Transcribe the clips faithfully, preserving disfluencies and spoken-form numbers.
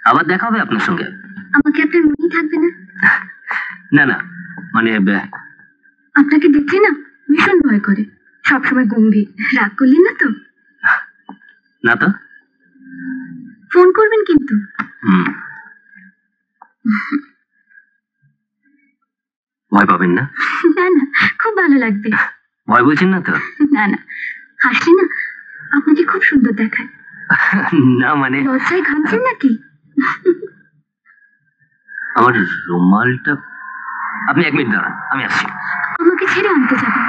আবার দেখা হবে আপনার সঙ্গে। আমাকে আপনার মনেই থাকবে না? না না, মানে আপনাকে দেখলে না ভীষণ ভয় করে, সবসময় গম্ভীর। রাগ করলেন না তো? না তো। ফোন করবেন কিন্তু। হুম। ভয় পাবেন না? না না, খুব ভালো লাগবে। ভয় বলছেন না তো? না না, হাসলে না আপনাকে খুব সুন্দর দেখায়। না মানে লজ্জায় ঘামছেন নাকি? আমার রুমালটা। আপনি এক মিনিট দাঁড়ান, আমি আসছি। আমাকে ছেড়ে আনতে যাবেন?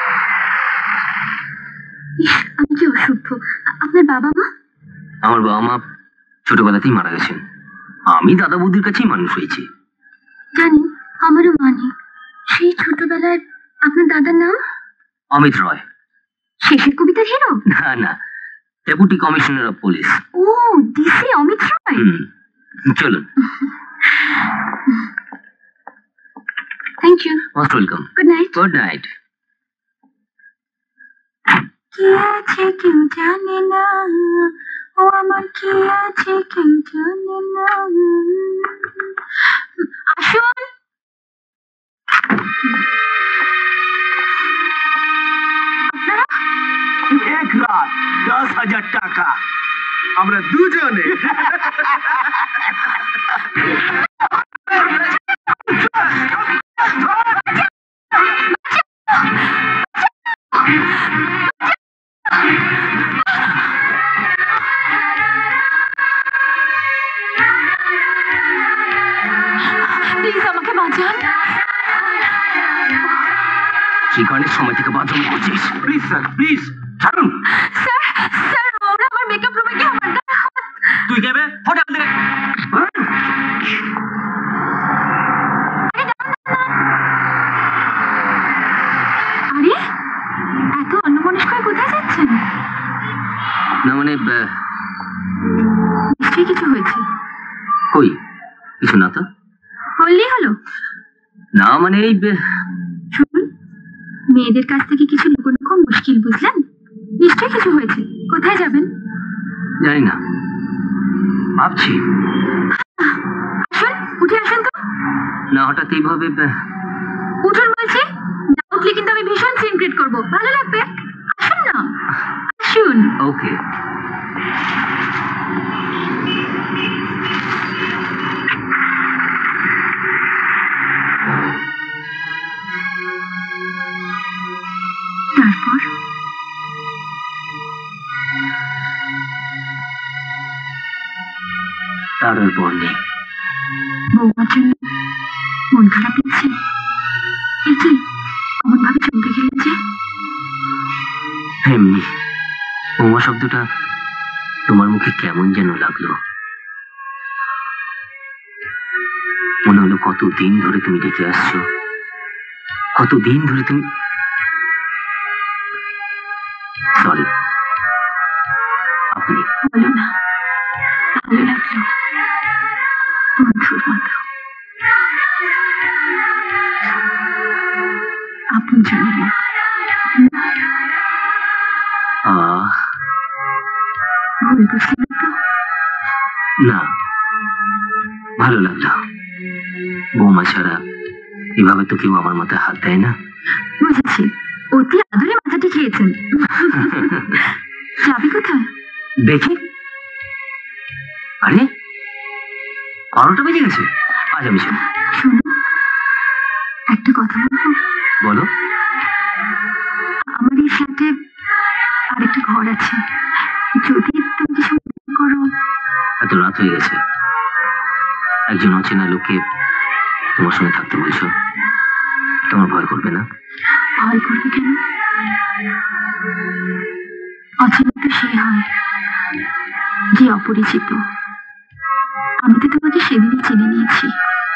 আমি কি অসভ্য! আপনার বাবা মা? আমার বাবা মা ছোটবেলাতেই মারা গেছেন। আমি দাদা বৌদির কাছেই মানুষ হয়েছি। জানি, আমারও মানে সেই ছোটবেলায়। আপনার দাদার নাম? অমিত রয়। শেষের কবিতার হিরো? না না, ডেপুটি কমিশনার অফ পুলিশ। ও, ডিসি অমিত রয়। চলুন। Thank you. Most welcome. Good night. Good night. কি আছে কেউ জানে না, ও আমার কি আছে কেউ জানে না। আসুন। এক রাত দশ হাজার টাকা আমরা দুজনে। প্লিজ আমাকে বাঁচান। শিকারের সময় থেকে বাঁচানো করছিস। প্লিজ স্যার, প্লিজ ছাড়ুন। স্যার স্যার, ওরা আমার মেকআপ রুমে গিয়ে আমার গায়ে হাত। তুই কেবে হোটেল থেকে। আরে এত অন্যমনস্ক হয়ে কোথায় যাচ্ছেন? না মানে নিশ্চয়ই কিছু হয়েছে। কই কিছু না তো। বললেই হলো। না মানে এই শুনুন, মেয়েদের কাছ থেকে কিছু লুকোনো খুব মুশকিল, বুঝলেন? নিশ্চয়ই কিছু হয়েছে। কোথায় যাবেন? জানি না, ভাবছি। আসুন, উঠে আসুন তো। না হঠাৎ এইভাবে। উঠুন বলছি। না উঠলে কিন্তু আমি ভীষণ সিন ক্রিয়েট করবো, ভালো লাগবে। আসুন না, আসুন। ওকে। তারপর তারপর নেই। বৌমার জন্য মন খারাপ লাগছে? এই কি এমন ভাবে চমকে গেলেন যে? এমনি বৌমা শব্দটা তোমার মুখে কেমন যেন লাগলো। মনে হলো কতদিন ধরে তুমি ডেকে আসছো, কতদিন ধরে তুমি। সরি। আপনি বলো না, ভালো লাগলো। বন্ধুর মতো, আপন জনের মতো। আহ ভুল বুঝলেন তো? না, ভালো লাগলো। বৌমা ছাড়া এভাবে তো কেউ আমার মাথায় হাত দেয় না। বুঝেছি, অতি আদরে মাথাটি খেয়েছেন। যাবি কোথায়? দেখি। আরে বারোটা বেজে গেছে, আজ আমি চলি। শোনো, একটা কথা বলবো? বলো। আমার এই ফ্ল্যাটে আরেকটা ঘর আছে, যদি তুমি কিছু মনে করো। এত রাত হয়ে গেছে, একজন অচেনা লোককে তোমার সঙ্গে থাকতে বলছো, তোমার ভয় করবে না? ভয় করবে কেন? অচেনা তো সে হয় যে অপরিচিত। আমি তো তোমাকে সেদিনই চিনে নিয়েছি।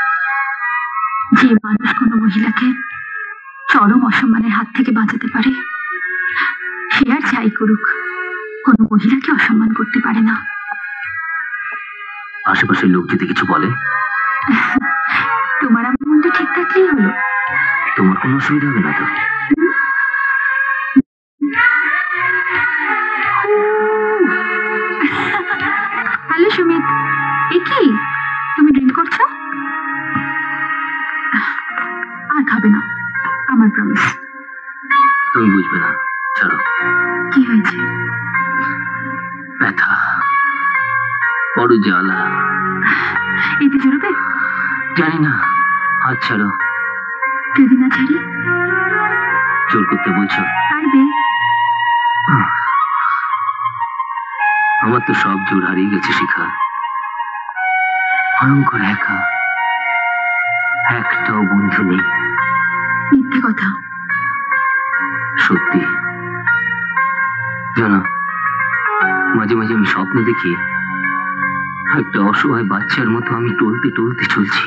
যে মানুষ কোনো মহিলাকে চরম অসম্মানের হাত থেকে বাঁচাতে পারে, সে আর যাই করুক কোনো মহিলাকে অসম্মান করতে পারে না। আশেপাশের লোক যদি কিছু বলে? তোমার আমার মনটা ঠিক থাকলেই হলো। তোমার কোনো অসুবিধা হবে না তো? হ্যালো সুমিত। এ কি তুমি ড্রিঙ্ক করছো? আর খাবে না, আমার প্রমিস। তুমি বুঝবে না, চলো। কি হয়েছে? ব্যথা, বড় জ্বালা। এতে জড়বে? জানি না, হাত ছাড়ো। যদি না ছাড়ি? জোর করতে বলছো? পারবে? আমার তো সব জোর হারিয়ে গেছে শিখা। ভয়ঙ্কর একা, একটাও বন্ধু নেই। মিথ্যে কথা। সত্যি জানো, মাঝে মাঝে আমি স্বপ্ন দেখি একটা অসহায় বাচ্চার মতো আমি টলতে টলতে চলছি।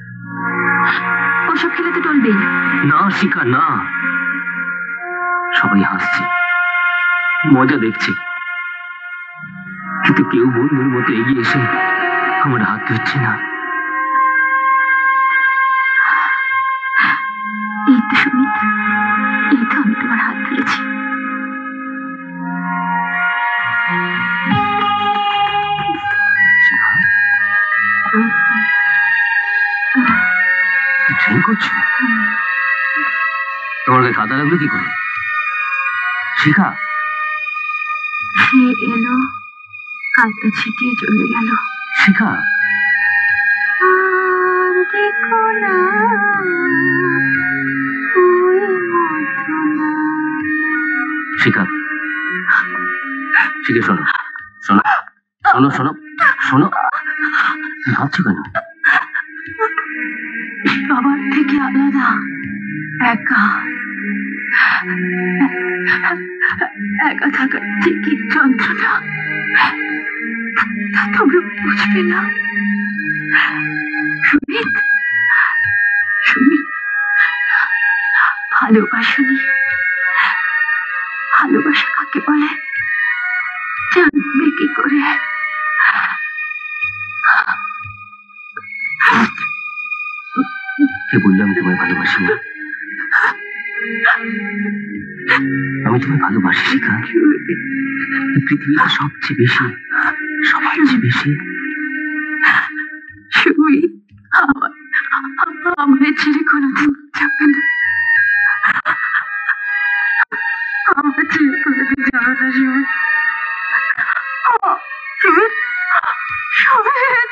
ওসব খেলে তো টলবেই। না শিখা, না। সবাই হাসছে, মজা দেখছে, কিন্তু কেউ বন্ধুর মতো এগিয়ে এসে আমার হাত ধরছে না। এই তো সুমিত, এই তো আমি তোমার হাত ধরেছি। শিখা, ড্রিঙ্ক করছো? তোমার গায়ে কাদা লাগলো কি করে? শিখা, সে এলো, কাদা ছিটিয়ে চলে গেল। শিখা, আর দেখো না ওই মধুনা। শিখা, শিখা শোনো, শোনো, শোনো, শোনো, শোনো। তুমি ভাবছো কেন? বাবার থেকে আলাদা, একা, একা থাকার যে কি যন্ত্রণা তা তোমরা বুঝবে না। সুমিত, সুমিত, ভালোবাসনি, ভালোবাসা কাকে বলে জানবে কি করে? কে বললো আমি তোমায় ভালোবাসি না? আমি তোমায় ভালোবাসি শিখা। এই পৃথিবীতে সবচেয়ে বেশি, সবচেয়ে বেশি। সুমিত, আমার আমায় ছেড়ে কোনোদিন যাবে না, আমার ছেড়ে কোনোদিন যাবে না সুমিত। সুমিত, সুমিত।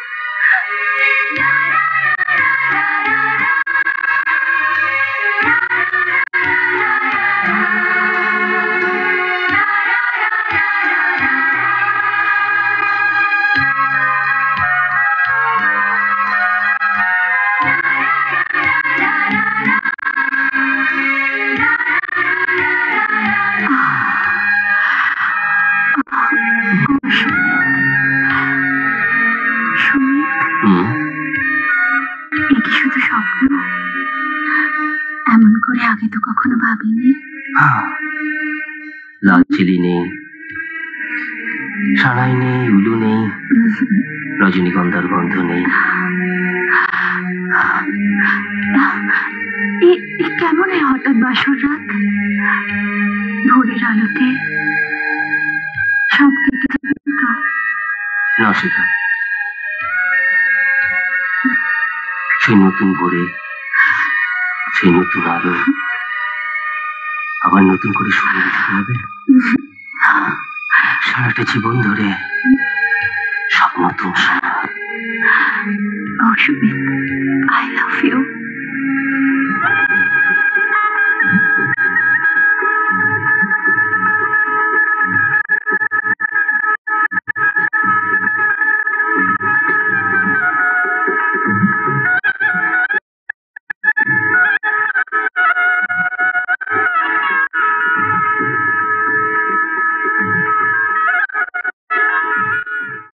হুম, এ কি শুধু স্বপ্ন? এমন করে আগে তো কখনো ভাবিনি। লাল চিলি নেই, সানাই নেই, উলু নেই, রজনীগন্ধার গন্ধ নেই। এ- এ কেমন হয় হঠাৎ বাসর রাত, ভোরের আলোতে সব কেটে যাবে তো? না শিখা, সেই নতুন ভোরে, সেই নতুন আলো আবার নতুন করে শুরু করতে হবে। সারাটা জীবন ধরে সব নতুন সময়। Oh, Shubit, I love you.